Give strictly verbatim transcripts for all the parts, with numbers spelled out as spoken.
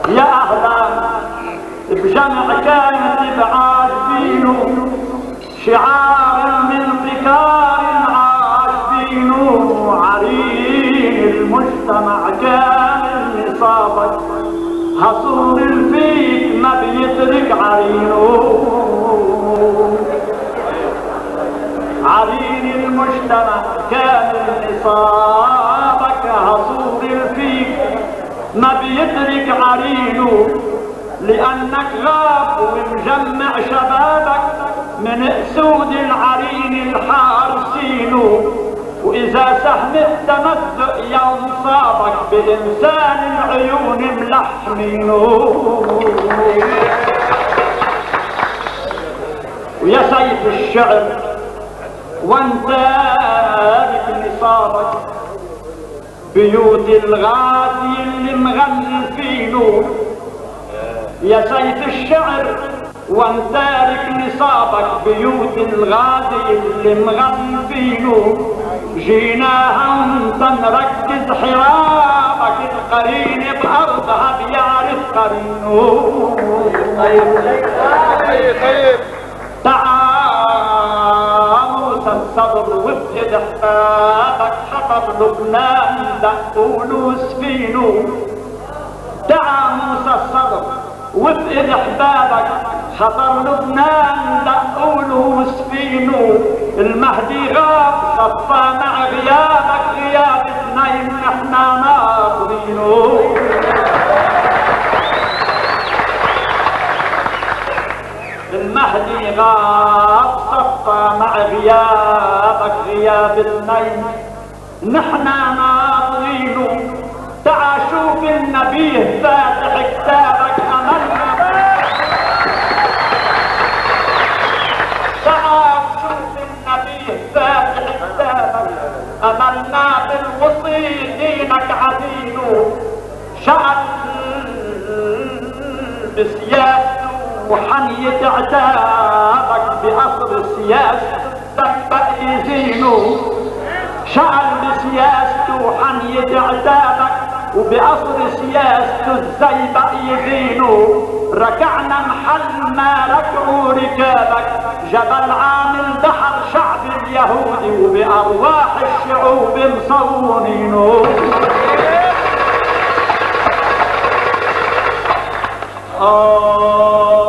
يا أهلا بجمع كانت بعاجبينه شعار من فكار عاجبينه عرين المجتمع كامل نصابك حصول الفيك ما بيترك عرينه عرين المجتمع كامل نصابك حصول الفيك ما بيترك عرينه لأنك غاب ومجمع شبابك من أسود العرين الحارسين وإذا سهم التمزق يوم صابك بإنسان العيون ملحمينه ويا سيف الشعر وانت نصابك بيوت الغازي اللي مغلفينه يا سيف الشعر وانتارك نصابك بيوت الغازي اللي مغلفينه جيناها وانت نركز حرابك القرين بأرضها بيعرف قرينه طيب تعال موسى الصبر وابهد احبابك حطب لبنان دقوا سفينه تعال موسى الصبر وابهد احبابك خطر لبنان دقوا سفينه المهدي غاب صفى مع غيابك غياب اثنين نحنا ناطرينه المهدي غاب صفى مع غيابك غياب اثنين نحنا ناطرينه تعا شوف النبي فاتح كتابك املنا تعا شوف النبي فاتح كتابك املنا بالوصي دينك عدينه شعب بسياسته وحنية عتابك بأصل سياسته دبق يزينه شعل بسياسته وحنية عتابك وبأصل سياسته الزيبق يزينه ركعنا محل ما ركعوا ركابك جبل عامل دحر شعب اليهودي وبأرواح الشعوب مصونينه آه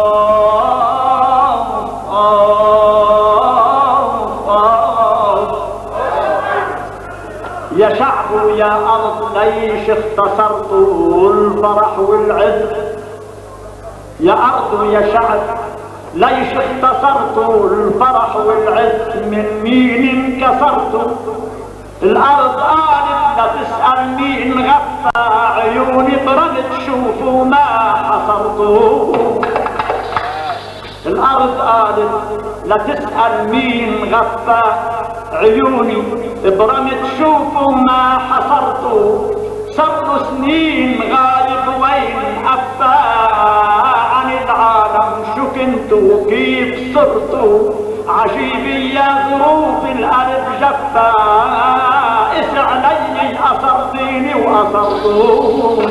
يا شعب ويا أرض ليش اختصرتوا الفرح والعز يا أرض ويا شعب ليش اختصرتوا الفرح والعز من مين انكسرتوا الأرض قالت لا تسأل مين غفى عيوني برد شوفوا ما حصرتوا الأرض قالت لا تسأل مين غفى عيوني برمت شوفوا ما حصرتوا صاروا سنين غايب وين أفى عن العالم شو كنتوا كيف صرتوا عجيبي يا ظروف القلب جفا اسع علي أصرتيني وأصرتوا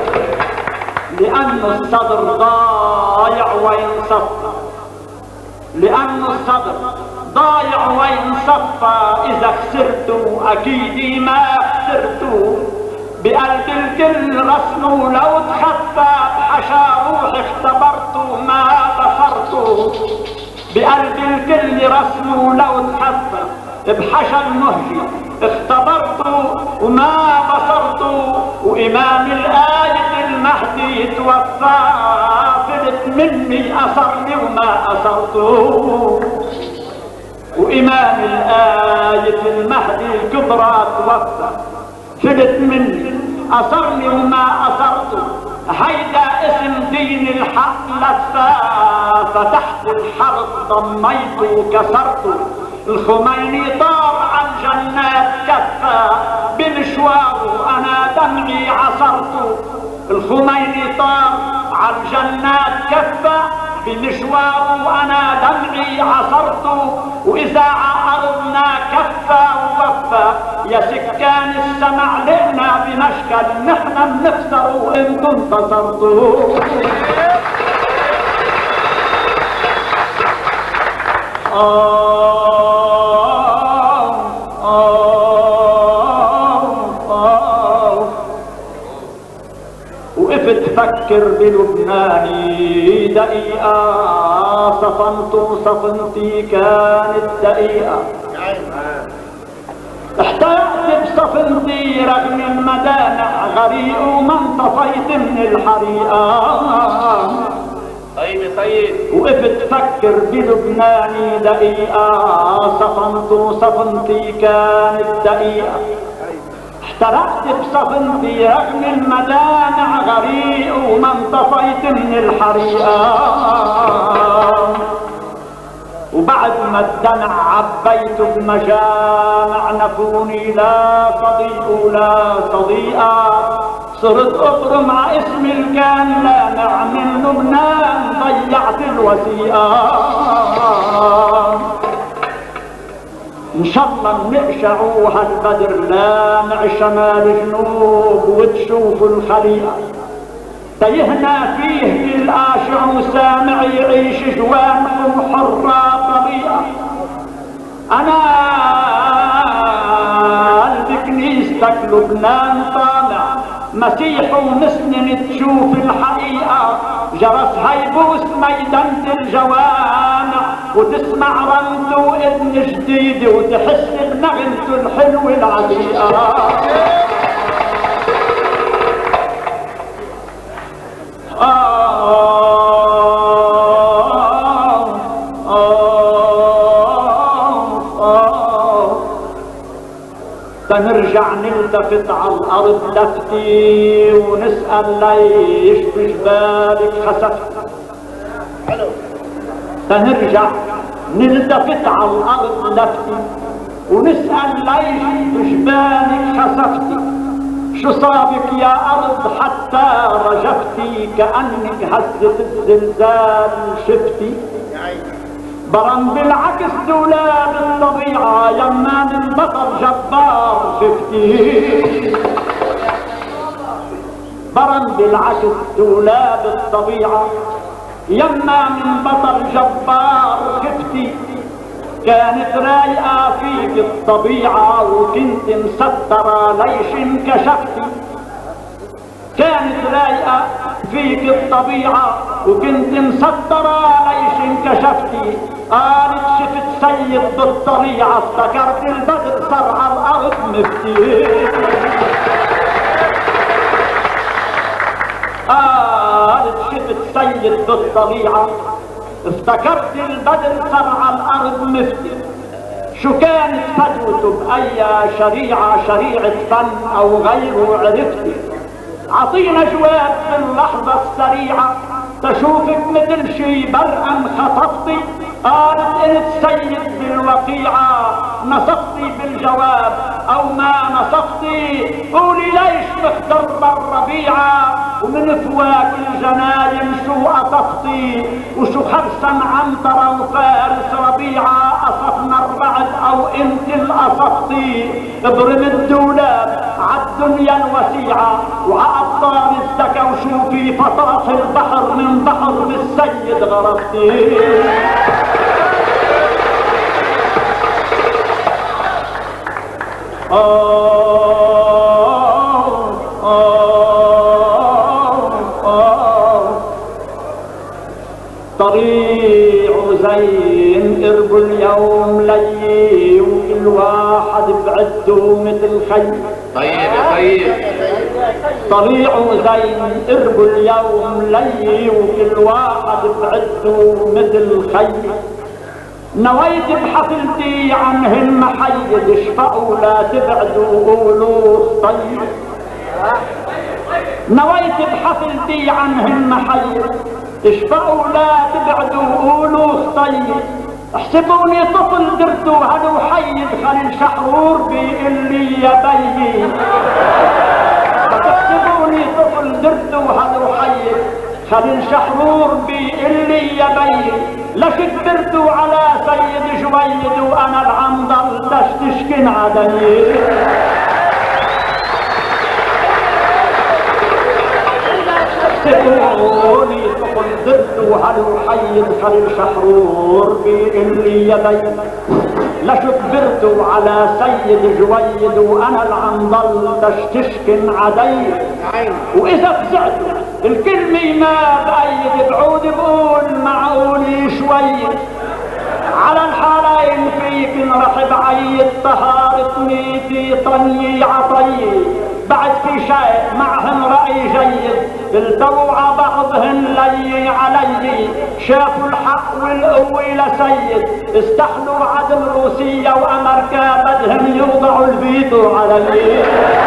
لأنه الصدر ضايع وين صفى لأنه الصدر ضايع وين صفى إذا خسرتوا أكيد ما خسرتوا بقلب الكل رسموا لو تخفى بحشا روحي اختبرتوا ما بصرتوا بقلب الكل رسموا لو تخفى بحشا المهجي اختبرتوا وما بصرتوا وإمام الآية المهدي توفى فلت مني أصرني وما أصرتوا وإمام الآية المهدي الكبرى توفى فلت مني أصرني وما أصرت هيدا اسم دين الحق لفا فتحت الحرب ضميت وكسرت الخميني طار عن جنات كفا بمشواره أنا دمعي عصرت الخميني طار عن جنات كفا بمشوار وانا دمعي عصرته، واذا عقربنا كفى ووفى يا سكان السمع لقنا بمشكل نحن بنخسر وانتم انتصرتوا. آه آه آه وقفت فكر بلبناني دقيقة، صفنت وصفنتي كانت دقيقة، احترقت بصفنتي رغم المدامع غريق وما انطفيت من الحريقة. طيب يا سيد. وقفت فكر بلبناني دقيقة، صفنت وصفنتي كانت دقيقة، احترقت بصفنتي رغم المدامع غريق وما انطفيت من الحريقة. وبعد ما الدمع عبيت بمجامع نفوني لا صديق ولا صديقة، صرت اضرم ع اسم الكان لامع من لبنان ضيعت الوثيقة. ان شاء الله نقشعوا هالبدر لامع شمال جنوب وتشوفوا الخليقة، تيهنا فيه كل قاشع وسامع يعيش جوانكم حرة طريقة. انا قلب كنيستك لبنان طامع، مسيح ومسنن تشوف الحقيقة، جرسها يبوس ميدانة الجوامع وتسمع رنته وإذن جديدة وتحس بنغمته الحلوة العتيقة. تنرجع نلتفت على الارض لفتي ونسأل ليش بجبالك خسفت. تنرجع نلتفت على الارض لفتي ونسأل ليش بجبالك خسفتي. شو صابك يا ارض حتى رجفتي كأنك هزة الزلزال شفتي. برم بالعكس دولاب الطبيعة يما من بطل جبار شفتي. برم بالعكس دولاب الطبيعة يما من بطل جبار شفتي. كانت رايقة فيك الطبيعة وكنت مسترة ليش انكشفتي. كانت رايقة فيك الطبيعة وكنت مسترة ليش انكشفتي. قالت شفت سيد بالطريعة افتكرت البدر صار على الارض مفتي. قالت شفت سيد بالطبيعة افتكرت البدر صار على الارض مفتي. شو كانت فتوته بأي شريعة، شريعة فن او غيره عرفتي. عطينا جواب باللحظة السريعة تشوفك مثل شي برقا خطفتي. قالت انت سيد بالوقيعة نصفتي بالجواب او ما نصفتي. قولي ليش مختربة الربيعة ومن فواك الجناين شو قطفتي. وشو خرسا عنترة وفارس ربيعة قصفنا الرعد او انت القصفتي. ابرم الدولاب عالدنيا الوسيعة وعأبطال الزكا وشوفي فطاح البحر من بحر بالسيد غرفتي. آه آه آه طريع زين قرب اليوم لي وكل واحد بعده مثل خي. طيب يا طيب. طريع زين قرب اليوم لي وكل واحد بعده مثل خي. نويت بحفلتي عنهن محيد اشفقوا لا تبعدوا قولوا طيب. نويت بحفلتي عنهن محيد اشفقوا لا تبعدوا قولوا طيب. احسبوني طفل درته هلو حيد خليل شحرور بيقول لي يا بيي. احسبوني طفل درته هلو حيد خليل شحرور بيقول لي يا بي لش كبرتوا على سيد جويد وانا العنضل لش تشكن عدني. احسبوني طفل ضد وهالوحيد خليل شحرور بيقول لي يا بي لش كبرتوا على سيد جويد وانا العنضل لش تشكن عدي. واذا فزعتوا الكلمة ما بأيد بعود بقول معقولي شوي على الحالين فيك انرحب عيد طهارة نيتي طني عطي. بعد في شيء معهن رأي جيد التوعى بعضهن لي علي. شافوا الحق والقوة لسيد استحلوا عدم روسيا وامريكا بدهن يوضعوا الفيتو علي.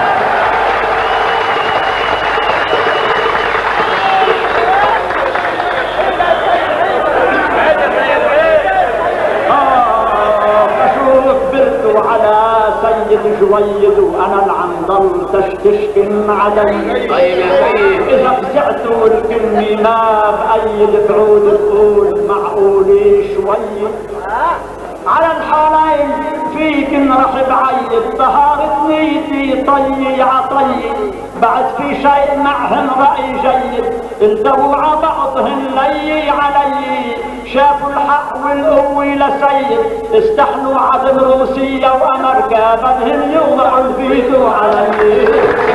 سيد جويد وانا العنضل تشتشكن عدي. طيب يا سيد اذا فزعتوا الكلمة ما بأيد بعود تقول معقولي شوي على الحالين فيك انرحب عيد طهارة نيتي طي عطي. بعد في شيء معهن رأي جيد التوعى بعضهن لي علي. شافوا الحق والقوة لسيد استحلوا عدم روسيا وامريكا بدهن يوضعوا الفيتو علي.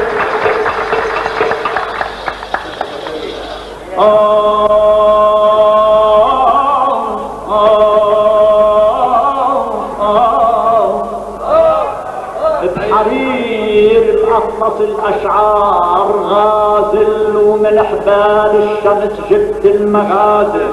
بحرير الأطلس الأشعار غازل ومن حبال الشمس جبت المغازل.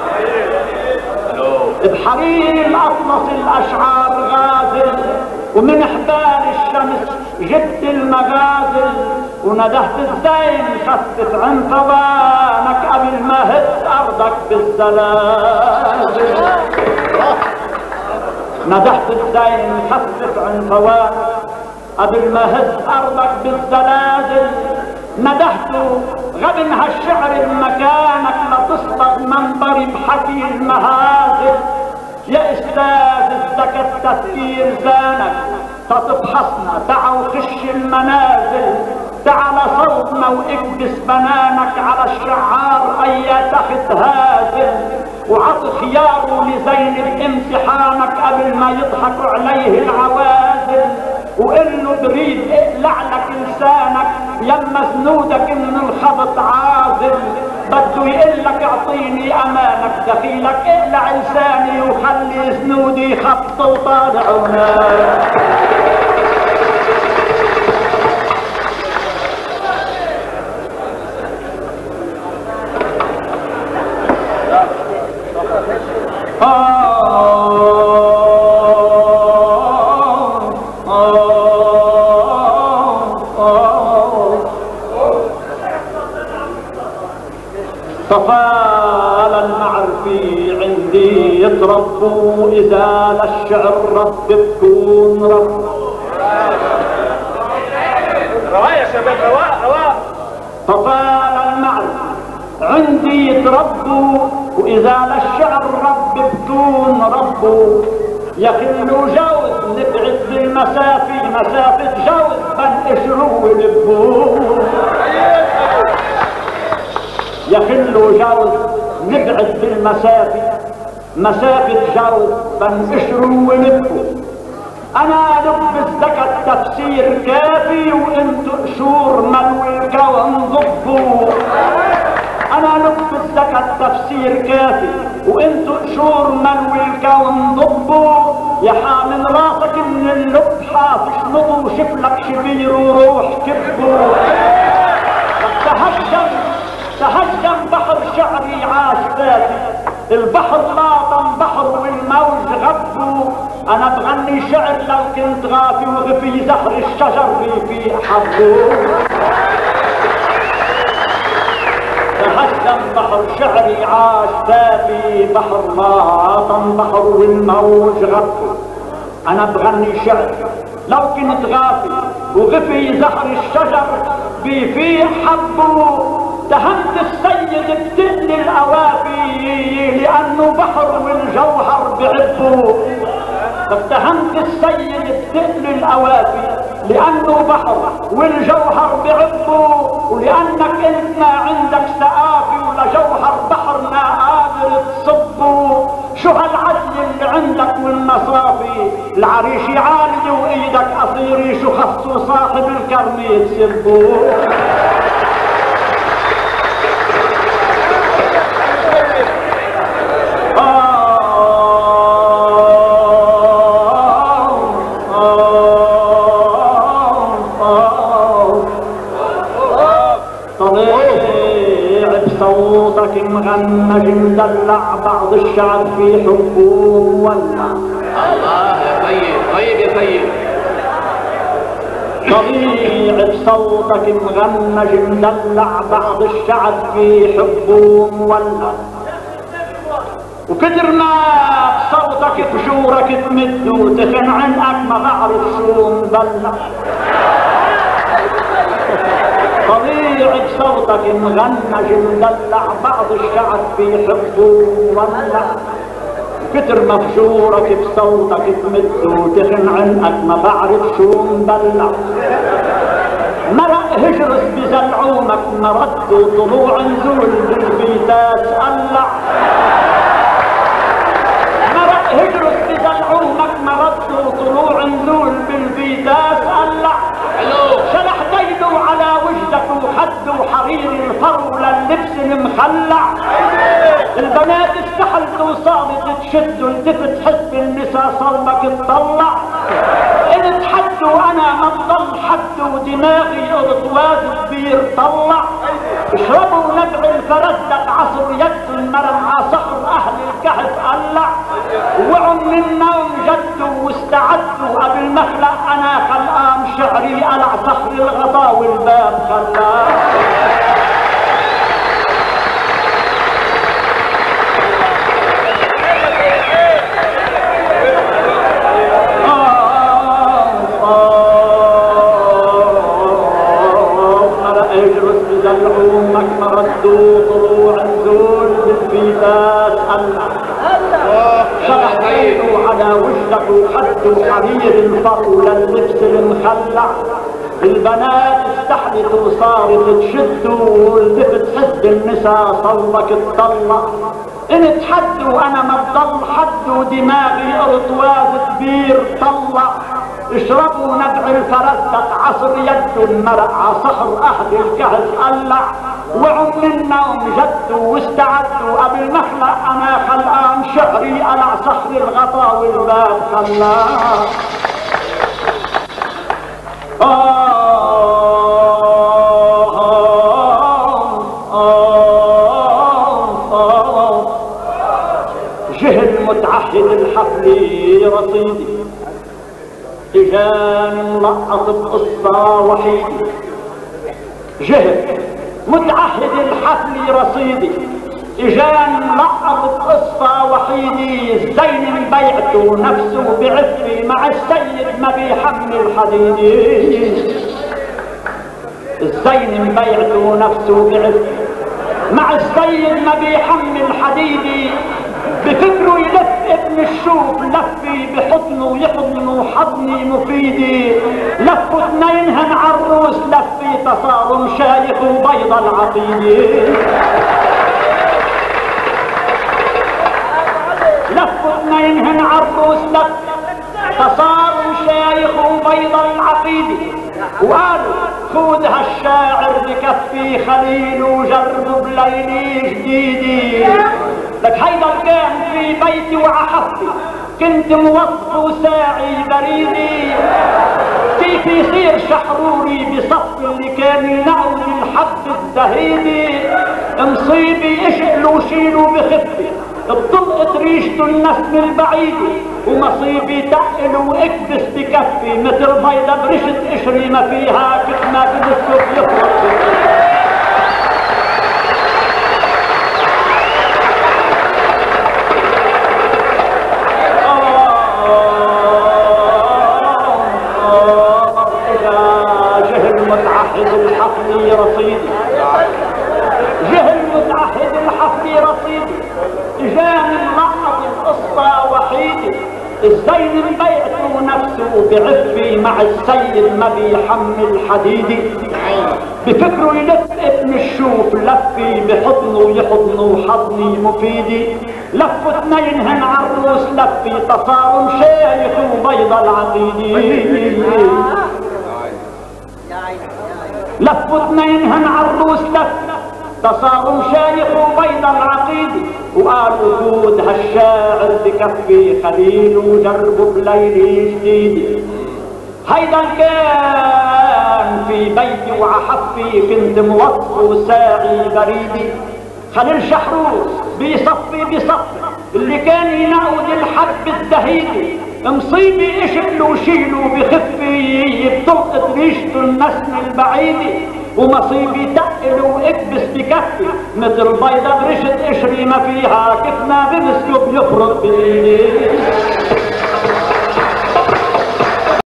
بحرير الأطلس الأشعار غازل ومن حبال الشمس جبت المغازل. وندهت الزين خفف عن ثوانك قبل ما هز أرضك بالزلازل. ندهت الزين خفف عن ثوانك قبل ما هز أرضك بالزلازل. ندهت غبن هالشعر بمكانك لتصبغ منبري بحكي المهازل. يا استاذ الذكى التفكير زانك تتفحصنا تعا وخش المنازل. تعال صوتنا واكبس بنانك على الشعار ايا تحت هازل. وعط خياره لزينب امتحانك قبل ما يضحكوا عليه العوازل. وقل له بريد اقلع لك لسانك يما زنودك من الخبط عازل. بده يقول لك اعطيني امانك دخيلك اقلع لساني وخلي زنودي خبط وطالعونا. طفال المعرفي عندي يتربوا إذا للشعر رب بكون رب. رواق يا شباب رواق رواق. طفال المعرفي عندي يتربوا وإذا للشعر رب بكون ربوا. يخلوا جوز نبعد بالمسافة مسافة جوز بنقشروا ونبوه. يخلوا جوز نبعد بالمسافة مسافة جوز بنقشروا ونبكوا. انا لبس ذكى التفسير كافي وانتو قشور ملوي الكون ضبوا. انا لبس ذكى التفسير كافي وانتو قشور ملوي الكون ضبوا. يا حامل راسك من اللب حافش نضو وشفلك شبير وروح كبوا. تهجم تهجم بحر شعري عاش فاتي. البحر لاطم بحر والموج غبوا. انا بغني شعر لو كنت غافي وغفي زهر الشجر في حبه. تهجم بحر شعري عاش فاتي. بحر لاطم بحر والموج غبوا. انا بغني شعر لو كنت غافي وغفي زهر الشجر في حبه. تهمت السيد والجوهر بعبه. اتهمت السيد بتقل الاوافي لانه بحر والجوهر بعبه، ولانك انت ما عندك سقافي ولا جوهر بحر ما قادر تصبه. شو هالعدل اللي عندك والمصافي؟ العريش عالي وايدك قصيري، شو خصو صاحب الكرم يتسبه؟ صوتك مغنج مدلع بعض الشعب في حبه مولع. الله يا طيب طيب يا طيب. طبيعي بصوتك مغنج مدلع بعض الشعب في حبه مولع. وكتر ما بصوتك بشورك تمد وتخن عنقك ما بعرف شو مبلع. طبيعي بصوتك مغنج مدلع بعض الشعب في حبه مولع. كتر مفجورك بصوتك تمد وتخن عنقك ما بعرف شو مبلع. مرق هجرس بزلعومك مرد وطلوع نزول بالبيتات قلع. مرق هجرس بزلعومك مرد وطلوع نزول بالبيتات قلع. شلح ديده على وجدك وخده حرير الفر لللبس المخلع. البنات استحلت وصارت تشد والتفت حس النساء صلبك تطلع. قلت حد وانا ما بضل حد ودماغي ارطواز كبير طلع. اشربوا نبع الفرزدق عصر يد المرم عصخر اهل الكهف قلع. وعوا من النوم جدوا واستعدوا قبل ما اخلق انا خلقان شعري قلع صخر الغطا والباب خلع. زلعومك مردوا طلوع نزول بالبيتات قلع. شرحوا على وجهك وحدوا حرير الفر لللبس المخلع. البنات استحلت وصارت تشد والتفت حد النساء صلبك تطلع. انت حد وانا ما بضل حد ودماغي ارطواز كبير طلع. اشربوا نبع الفرزدق عصر يد المرق عصخر اهل الكهف قلع. وعوا من النوم جدوا واستعدوا قبل ما اخلق انا خلقان شعري قلع صخر الغطا والباب خلع. آه جهل متعهد الحفل رصيدي اجاني ملقط بقصة وحيدي. جهل متعهد الحفل رصيدي اجاني ملقط بقصة وحيدي. الزين بيعته نفسه بعفي مع السيد ما بيحمل حديدي. الزين بيعته نفسه بعفي مع السيد ما بيحمل حديدي. بفكره يلف ابن الشوف لفي بحضنه يحضنه حضني مفيدي. لفوا اثنينهن عروس لفي تصارم شايخ وبيض العقيدي. لفوا اثنينهن عروس لفي تصارم شايخ وبيض العقيدي. وقالوا خود هالشاعر بكفي خليل وجرب بليلي جديدي. لك هيدا كان في بيتي وعحفتي كنت موظف وساعي بريدي. كيف يصير شحروري بصف اللي كان ينعود الحب الزهيدي. مصيبي اشقلوا شيلوا بخفي بطلقت ريشته النسم البعيدي. ومصيبي تقل واكبس بكفي مثل بيضة برشة قشري ما فيها كيف ما بنسكت يخلص. متعهد الحفل رصيدي جهل متعهد الحفل رصيدي. اجاني ملقط القصة الزين بيعته نفسه بعفي مع السيد ما بيحمل حديدي. بفكره يلف ابن الشوف لفي بحضنه يحضنه حضني مفيدي. لفوا اثنين هن عروس لفي تصارم شيخ وبيضة العقيدي. لفوا اثنين هن عروس لفي تصارم شيخ وبيضة العقيدي. وقالوا جود هالشاعر بكفي خليل وجربوا بليلي جديد. هيدا كان في بيتي وعحفي كنت موصف وساعي بريدي. خليل شحروس بيصفي بيصفي اللي كان ينعود الحب الدهيدي. مصيبي اشبلوا وشيلوا بخفي بتلقط ريشته النسم البعيدي. ومصيبي تقل واكبس بكفي مثل بيضة برشة قشري ما فيها كيف ما بمسكه بيفرط بايدي.